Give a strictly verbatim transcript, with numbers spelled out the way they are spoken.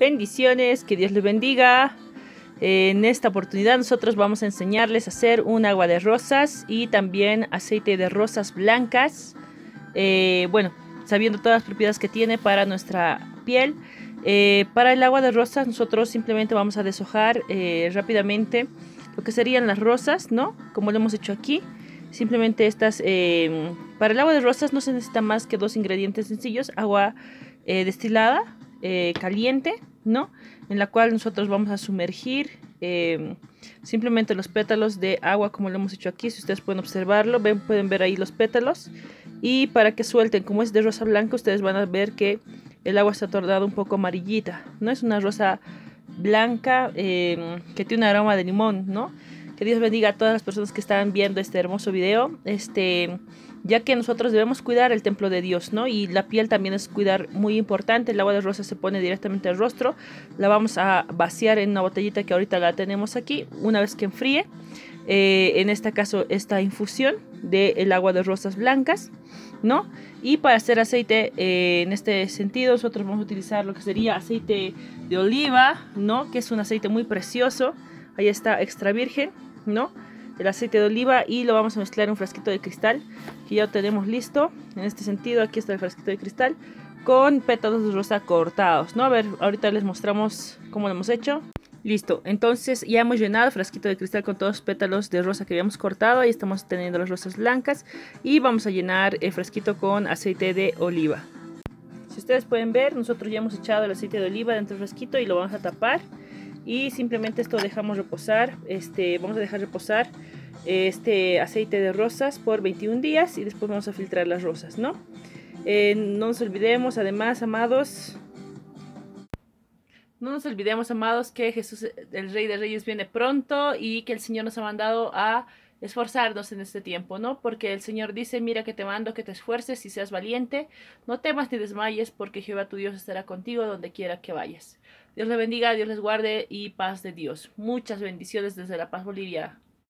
Bendiciones, que Dios les bendiga. En esta oportunidad nosotros vamos a enseñarles a hacer un agua de rosas y también aceite de rosas blancas. Eh, bueno, sabiendo todas las propiedades que tiene para nuestra piel. Eh, para el agua de rosas nosotros simplemente vamos a deshojar eh, rápidamente lo que serían las rosas, ¿no? Como lo hemos hecho aquí. Simplemente estas, eh, para el agua de rosas no se necesita más que dos ingredientes sencillos. Agua eh, destilada, eh, caliente, ¿no? En la cual nosotros vamos a sumergir eh, simplemente los pétalos de agua como lo hemos hecho aquí. Si ustedes pueden observarlo, ven, pueden ver ahí los pétalos. Y para que suelten, como es de rosa blanca, ustedes van a ver que el agua se ha tornado un poco amarillita, ¿no? Es una rosa blanca eh, que tiene un aroma de limón, ¿no? Que Dios bendiga a todas las personas que están viendo este hermoso video, este, ya que nosotros debemos cuidar el templo de Dios, ¿no? Y la piel también es cuidar muy importante. El agua de rosa se pone directamente al rostro. La vamos a vaciar en una botellita que ahorita la tenemos aquí. Una vez que enfríe, eh, en este caso esta infusión del agua de rosas blancas, ¿no? Y para hacer aceite, eh, en este sentido, nosotros vamos a utilizar lo que sería aceite de oliva, ¿no? Que es un aceite muy precioso. Ahí está, extra virgen, ¿no? El aceite de oliva, y lo vamos a mezclar en un frasquito de cristal que ya tenemos listo. En este sentido, aquí está el frasquito de cristal con pétalos de rosa cortados, ¿no? A ver, ahorita les mostramos cómo lo hemos hecho. Listo, entonces ya hemos llenado el frasquito de cristal con todos los pétalos de rosa que habíamos cortado. Ahí estamos teniendo las rosas blancas y vamos a llenar el frasquito con aceite de oliva. Si ustedes pueden ver, nosotros ya hemos echado el aceite de oliva dentro del frasquito y lo vamos a tapar. Y simplemente esto dejamos reposar, este, vamos a dejar reposar este aceite de rosas por veintiún días y después vamos a filtrar las rosas, ¿no? Eh, no nos olvidemos, además, amados, no nos olvidemos, amados, que Jesús, el Rey de Reyes, viene pronto y que el Señor nos ha mandado a esforzarnos en este tiempo, ¿no? Porque el Señor dice: mira que te mando que te esfuerces y seas valiente, no temas ni desmayes, porque Jehová tu Dios estará contigo donde quiera que vayas. Dios les bendiga, Dios les guarde y paz de Dios. Muchas bendiciones desde La Paz, Bolivia.